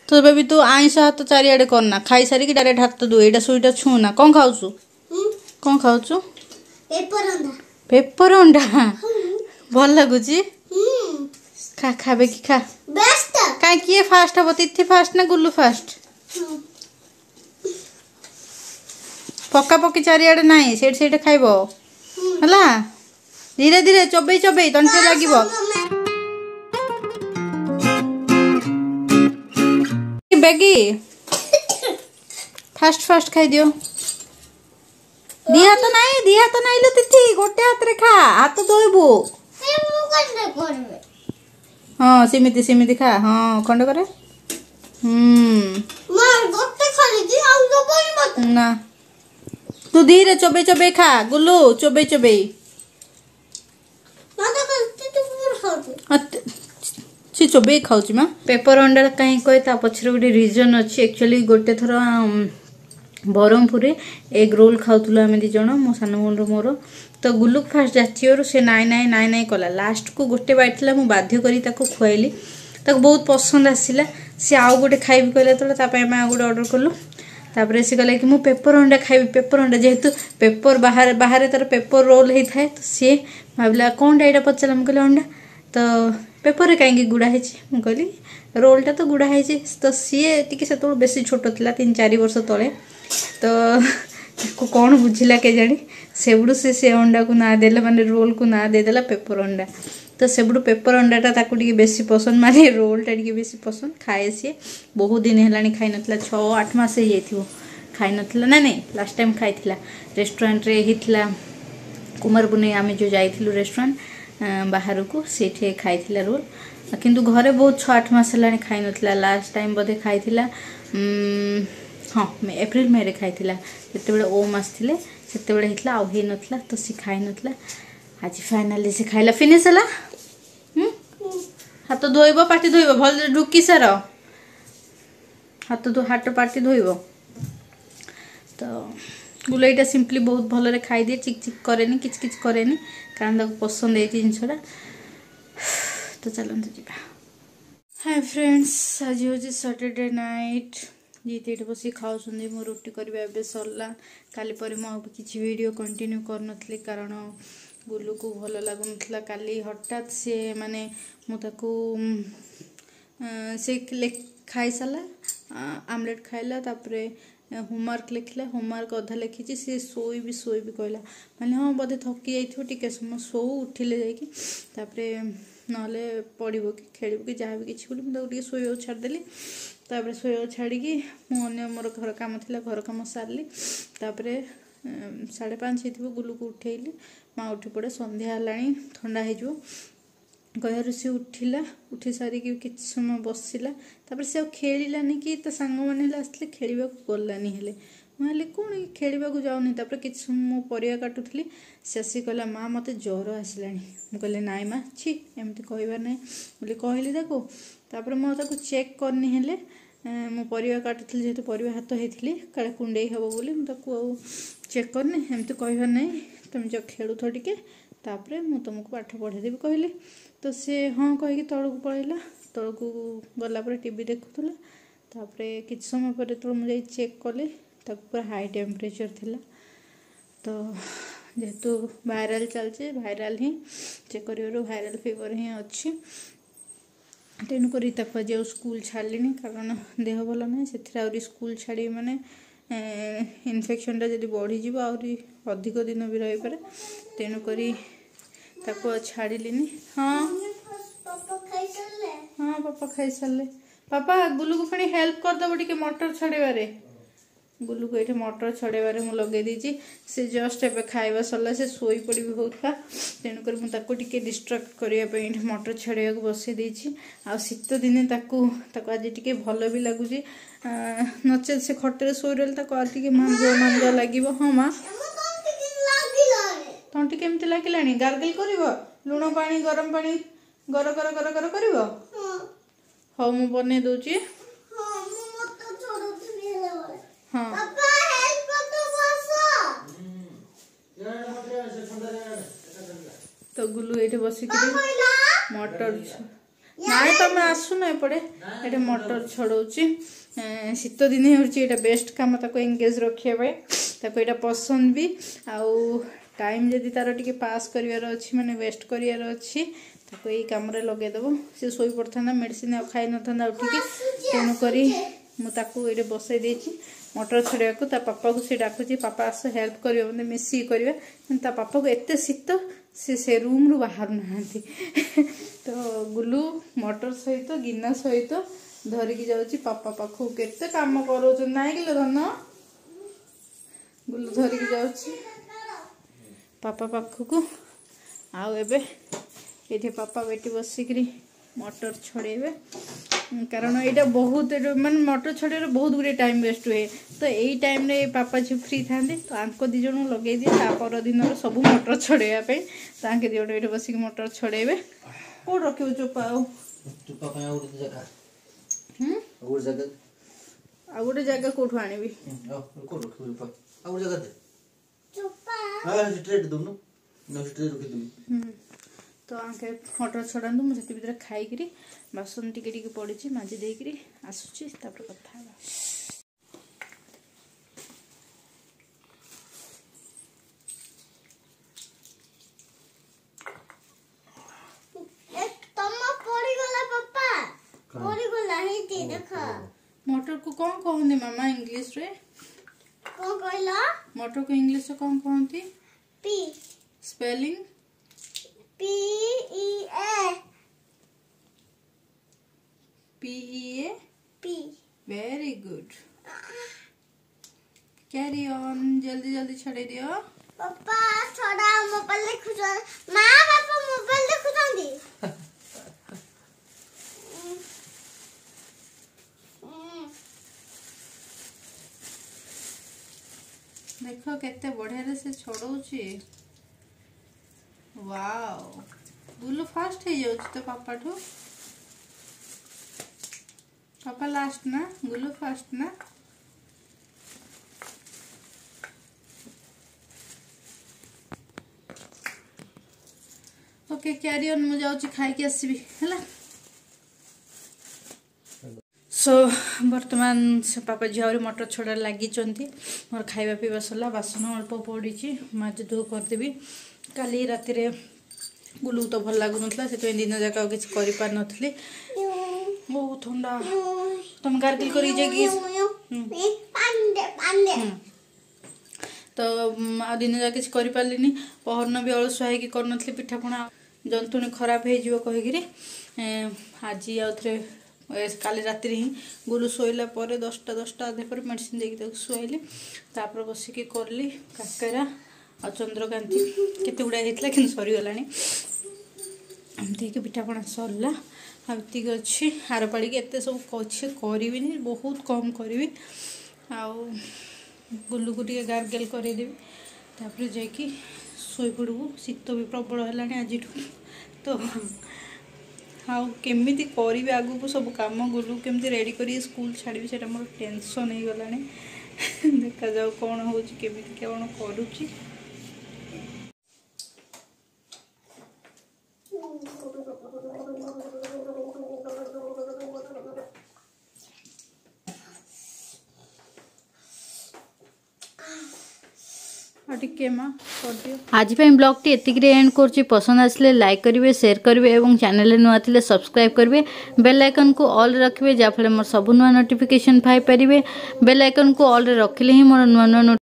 तो बेबी तू आईस हाथ चारिआडे करना खाई सारिकी डायरेक्ट हाथ दो एटा सुईटा छूना कौन खाऊछु कौन खाऊछु पेपर अंडा भल लगुची खा खा बेकी खा कहीं किए फास्ट हम तिथि फास्ट ना गुल्लू फास्ट पक्का पक्की चारिआडे नाई सेठ खाइबो हला धीरे धीरे चोबई चोबई तंटे लागिबो बेगी फास्ट फास्ट खाई दियो दिहा तो नहीं लो तिथि गोटे हाथ रे खा हाथ धोइबो हाँ सिमिति सिमिति खा हाँ खंड करे ना तू धीरे चोबई चोबई खा गुल्लू चोबई चोबई सी चोबई खाऊची माँ पेपर अंडा कहीं कहे ता पछरे गोटे रिजन अच्छी एक्चुअली गोटे थर बरहमपुर एग रोल खाऊलु आम दी जन मो सान भून मोर तो गुल्लू फास्ट जाचियो से नाई नाई नाई नाई कला लास्ट को गोटे बैठ ला बाध्य करी ताको खुआइली ताको बहुत पसंद आसिला सी आउ गोटे खाइबी कहला तो तापाई आम आउ गोटे ऑर्डर कलु तापर से कहला कि मु पेपर अंडा खाइबी पेपर अंडा जेहेतु पेपर बाहर बाहर तार पेपर रोल होता है तो सी भाविला कौन एटा पचारा मुझे कहले अंडा तो पेपर कहीं गुड़ा है मुझे रोलटा तो गुड़ा है तो सी टी से बेसी छोट था 3-4 वर्ष तले तो कौन बुझिला के जानी सेबड़ू से अंडा को ना देला माने रोल को ना देदेला पेपर अंडा तो सेबड़ू पेपर अंडाटा ताकू टिके बेसी पसंद माने रोलटा टिके बेसी पसंद खाए सी बहुत दिन है खाई नथिला 6-8 मास हो खाई नथिला ना नहीं लास्ट टाइम खाई रेस्टोरेंट रे हितला कुमार बुने आमे जो जाइथिलु रेस्टोरेंट बाहर को सेठे खाई रोल किंतु घरे बहुत 6-8 मास है खाई नथिला लास्ट टाइम बोधे खाई हाँ एप्रिल मे रे खाई जिते ओम आसते से होता आउ ही नथिला तो सी खाई नथिला आज फाइनाली से खाइला फिनिश है हाथ धोइब पाटी धोइब भल ढुकी सार हाथ पाटी धोइब तो गुलईटा सिंपली बहुत भल खाई दिए चिक चिक करेनी किच किच करेनी कारण ताको पसंद है जिनसटा तो चलते जी हाय फ्रेंड्स आज हूँ सैटरडे नाइट जीते ये बस खाऊँ मो रुटी करवा ए सरला काली पर मुझे वीडियो कंटिन्यू कर कारण गुल्लू को भल लगुन काली हठात सी माने मुझको से खाई सारा आमलेट खाइला तापरे होमवर्क लिखला होमवर्क अधा लिखी सी शोई भी कहला माने हाँ बोधे थकी जाइए टिके समय शो उठिले जापरे ना पढ़ो कि खेल कि जहाँ भी किसी मुझे शोया छाड़देली तापर शोया छाड़ी मुझे मोर घर कम थी घर कम सारे तापर 5:30 हो गुल्लू को उठेली माँ उठी पड़े संध्या है ठंडा हो कहर सी उठिला उठी सारिकी किसी समय बसला तापर से खेलानी कि सांग मैंने आसते खेल गलानी हेले मुझे कौन खेल जाऊनी तापर किसी समय परिया काटुली से आसी कहला माँ मत ज्वर आसला मुझे नाई माँ छी एमती कहबार ना बोली कहली तापर मुझे चेक करनी हेले मो परिया काटुली जेहेतु परिया हाथ होती काले कुंडे हम बोली चेक करनी एमती कहबार ना तुम जो खेलुथ टिके तापर मु तुमको पाठ पढ़ेदेवी कहली तो सी हाँ कहीकि तौक पलैला तौक गलापर टीवी देखुला तापर किसी समय पर तो मुझे चेक कली पूरा हाई टेम्परेचर थिला तो जेहेतु वायरल चलचे वायरल ही चेक कर वायरल फीवर ही अच्छी तेणुक आज स्कूल छाड़ी कारण देह भल ना से स्कूल छाड़ी माने इन्फेक्शनटा जब बढ़ीज अधिक दिन भी रही पारे तेणुक छाड़िली हाँ हाँ पापा खाई सारे पापा गुल्लू को पुणी हेल्प करदेव टे मटर छड़ेबारे गुल्लू को ये मटर छड़ेबारे मुझे लगे देती से जस्ट ए खाଇବା सरला से शोई पड़ी होता तेणुक मुझे डिस्ट्रैक्ट करने मटर छड़े बसई देती शीत दिने आज टे भल भी लगुच नचे से खटे शोई रहा टे मांजा लगे हाँ माँ तंटी केमती लगिला गार्गल कर लुण पानी गरम पानी गर गर गर गर कर हाँ मु बन दूची हाँ तो गुल्लू ये बसिक मटर नाई तुम आसुन एपटे ये मटर छड़ाऊँगी शीत दिन होता बेस्ट कम ताको एंगेज रखापी ताको यहाँ पसंद भी आउ टाइम जदि तार टिके पास करार अच्छी माने वेस्ट करार अच्छी ताको यही कम लगेदेव सी शोई पड़ता मेडिसिन आ खाई न था उठिकी तेणुक मुझे ये बसई देती मटर छड़ाया को पापा को सी डाकुची पापा आस हेल्प कर मतलब मिसिक करेंगे पापा को एत शीत से रूम रू बाहर ना तो गुलू मटर सहित गिना सहित धरिकी जाऊँगी पापा पाखु केते काम कर ना कि धन गुलू धरिकी जाऊँगी पापा पाखु आउ एबे ये पापा बेटी बसिक मटर छड़ेबे कारण यहाँ बहुत माने मटर छड़े बहुत गुड़े टाइम वेस्ट हुए तो यही टाइम रे पापा जी फ्री था तो आंको दी जन लगे दिए पर दिन सब मटर छड़ाई ताके दिजन ये बसिक मटर छड़ेबे कौन रख चोपा आ गोटे जगह कौटू आनी तो आंके मटर छड़ातु मुझे भर खाई बासन टिके पड़ी माजी देकरी आसूची कथा मटर को कौन कहते मामा इंग्लिश रे कौन कहला मटर को इंग्लिश कौन कहती P spelling PEA P very good carry on जल्दी जल्दी छड़े दियो पापा थोड़ा मोबाइल देखु मां पापा मोबाइल देखुछंदी देखो केते बढ़िया से छड़ौची वाओ बुलू फास्ट हो जाउछ तो पापा ठू पापा लास्ट ना गुलू फास्ट ना ओके कैरी ऑन मु जाउची खाई के आसीबी हला सो बर्तमान से पापा झील मटर छड़ा लगी मोर खाଇବା पीवा सरला बासन अल्प पड़ी माज धो करदेवी काली राति रे गुलू तो भल लगुन से दिन जाक किसी कर नी बहुत ठंडा तुम गार्गिल कर तो आ दिन जाक किसी कर पार्ली पहरन भी अलसुआ कर पिठापणा जंतुणी खराब हो कहीकि आज आउ थे काली राति ही गुलू शोला 10टा अधे पर मेडिसिन देकी शुआली तापर बसिकी करली काकरा आ चंद्रकांति केते गुड़ा होता कि सरीगला एमती पिठापणा सरला आती अच्छी आर पाड़ी एत सब अच्छे करी बहुत कम करी गुलू को टे गार्गेल करदेवी तापर जाकि शोई पड़ू शीत भी प्रबल है आज तो हाँ केमी करी आगु को सब कम गुलू केमती रेडी कर स्कूल छाड़ी से मोर टेंशन हो गला देखा जाऊ कौन हो कौन करुच्ची आज ब्लॉग टी एतिक एंड कर पसंद आसले लाइक करेंगे शेयर करेंगे और चैनल नुआ थे सब्सक्राइब करेंगे बेल आइकन को ऑल रखिए जहाँफल मोर सब नुआ नोटिफिकेशन पाई पारे बेल आइकन को ऑल रखिले ही मोर नुआ नुआ